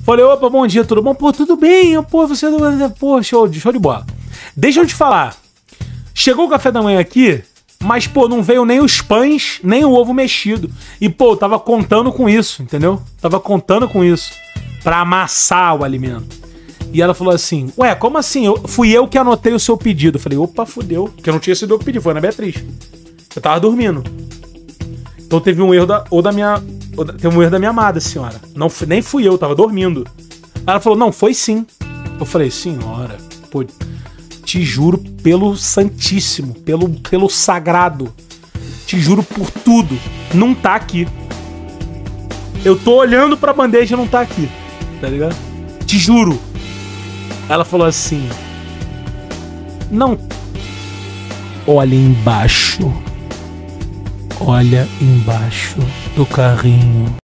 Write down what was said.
Falei, opa, bom dia, tudo bom? Pô, tudo bem? Pô, você... Pô, show de bola. Deixa eu te falar. Chegou o café da manhã aqui, mas, pô, não veio nem os pães, nem o ovo mexido. E, pô, eu tava contando com isso, entendeu? Tava contando com isso. Pra amassar o alimento. E ela falou assim, ué, como assim? Fui eu que anotei o seu pedido. Eu falei, opa, fudeu. Porque não tinha sido eu que pedi, foi na Beatriz. Eu tava dormindo. Então teve um erro teve um erro da minha amada senhora. Nem fui eu tava dormindo. Ela falou, não, foi sim. Eu falei, senhora, pô, te juro pelo santíssimo, pelo sagrado. Te juro por tudo. Não tá aqui. Eu tô olhando pra bandeja e não tá aqui. Tá ligado? Te juro. Ela falou assim, não, olha embaixo do carrinho.